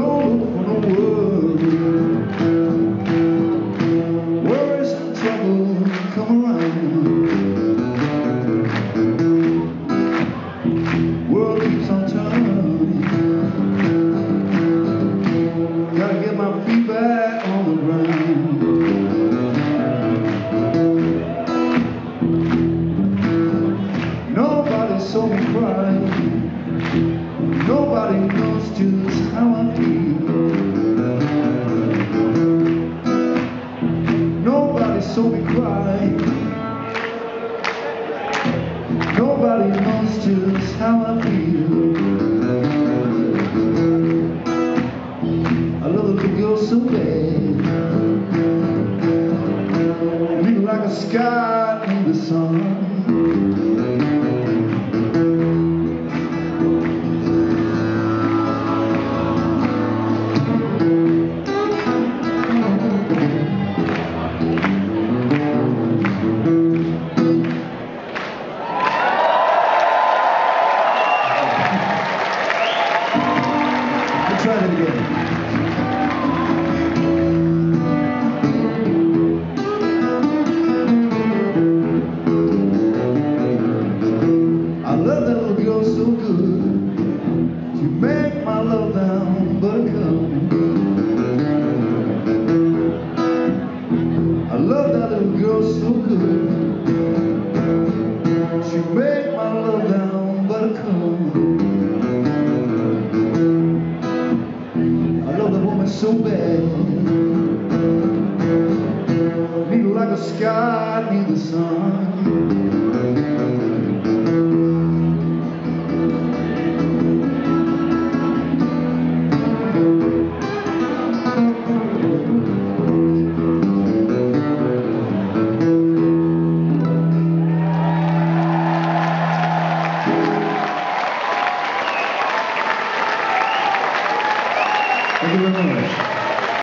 Don't look for no world. Worries and trouble come around. World keeps on turning. Gotta get my feet back on the ground. Nobody saw me cry. Nobody knows just how I feel. Nobody saw me cry. Nobody knows just how I feel. I love a little girl so bad, leaving like a sky in the sun. Try it again. I love that little girl so good. You make my love down buttercup. I love that little girl so good. She make my love down buttercup. So bad, need her like a sky, need the sun. Thank you very much.